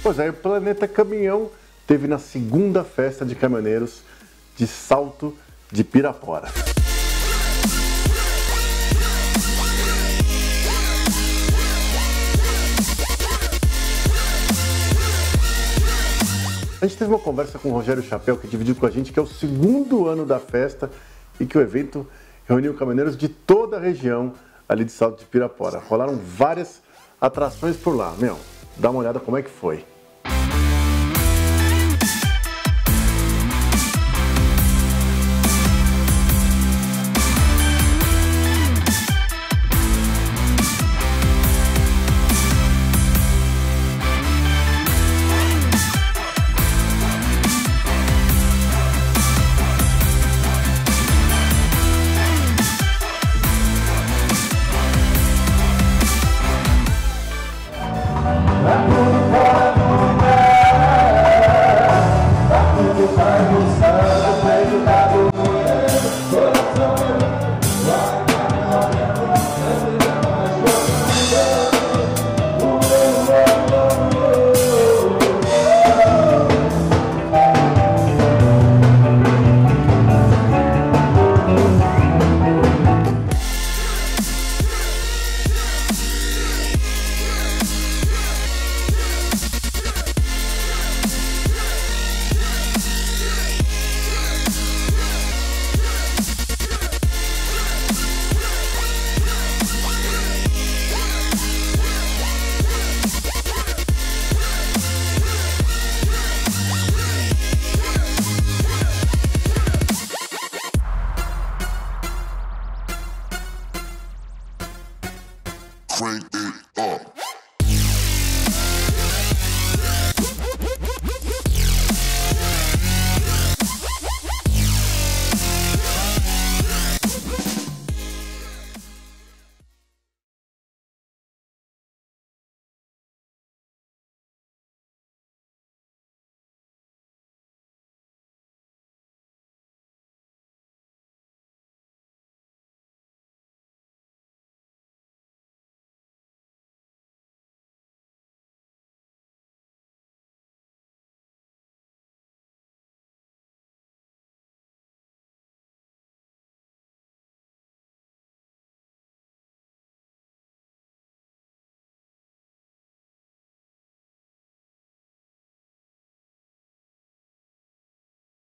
Pois é, o Planeta Caminhão teve na segunda festa de caminhoneiros de Salto de Pirapora. A gente teve uma conversa com o Rogério Chapéu, que dividiu com a gente que é o segundo ano da festa e que o evento reuniu caminhoneiros de toda a região ali de Salto de Pirapora. Rolaram várias atrações por lá. Dá uma olhada como é que foi. Crank it up.